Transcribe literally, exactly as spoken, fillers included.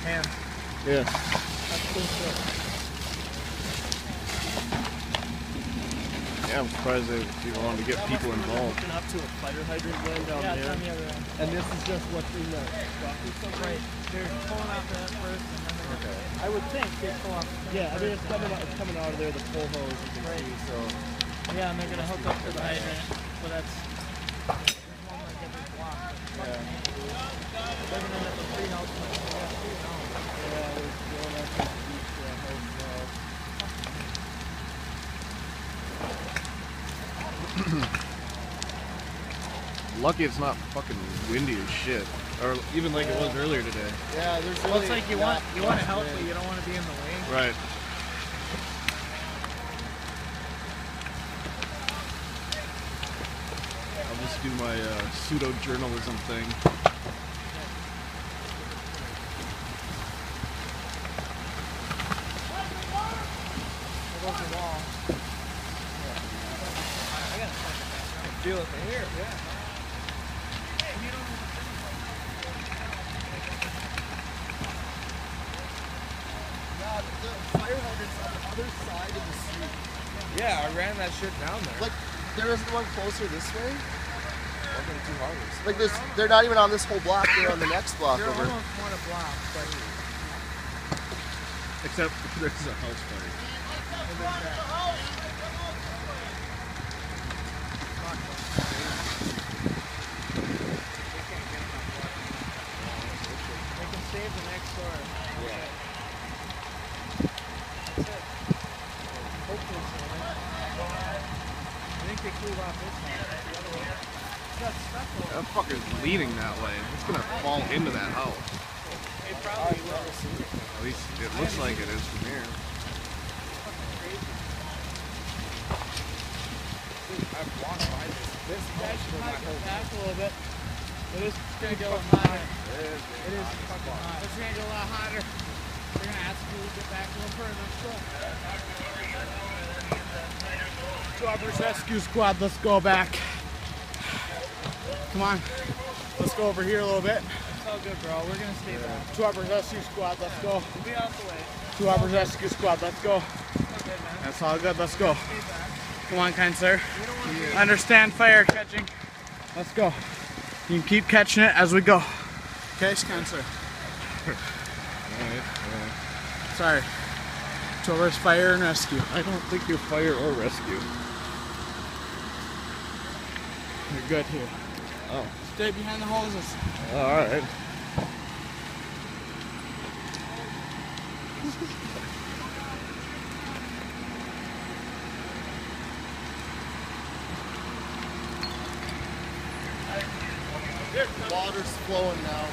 hand. Yeah. That's cool shit. Yeah, I'm surprised they even wanted to get That people must be when involved. they're hooking up to a fire hydrant line down Yeah, there. it's on the other end. And this is just what's in the truck or something? Right. They're pulling off that first, and then they're Okay. gonna, I would think they pull off. the Yeah, I mean, first it's coming and out, it's coming out of there, the pull hose, you can Right. see, so. then- Yeah, and they're gonna hook up to the hydrant. So that's. There's one like every block. Yeah. They're gonna end up with three houses. They got two now. Yeah, there's going up to each uh, house now. Lucky it's not fucking windy as shit. Or even like it was earlier today. Yeah, there's really Well, it's like you want not you want to much help, wind. but you don't want to be in the way. Right. I'll just do my uh, pseudo-journalism thing. There goes the wall. I gotta check it back. Feel it from here, yeah. Yeah, the fire hydrant's on the other side of the street. Yeah, I ran that shit down there. Like, there isn't one closer this way? Like, there's, they're not even on this whole block, they're on the next block They're over. almost one a block, but Except there's a house fire. they can save the next door. Yeah. That's it. Hopefully so. right? I think they cooled off this one. The other one. It's got stuff over That fucker's leaning that way. It's gonna fall into that house. it. Probably will. At least it looks like it is from here. I've walked by this. This Yeah, house you for my might whole get back a little bit. It is gonna get a little hotter. It is fucking hot. It's gonna get a lot hotter. They're gonna ask you to get back a little further. So. Robert's Rescue Squad, let's go back. Come on. Let's go over here a little bit. It's all good, bro. We're gonna stay back. Two Robert's Rescue Squad, let's go. We'll be out the way. Two Robert's Rescue Squad, let's go. It's all good, man. That's all good, let's go. Stay back. Come on, kind sir. Understand fire catching. Let's go. You can keep catching it as we go. Okay, kind sir. Sorry. Towards fire and rescue. I don't think you're fire or rescue. You're good here. Oh. Stay behind the hoses. Alright. The water's flowing now.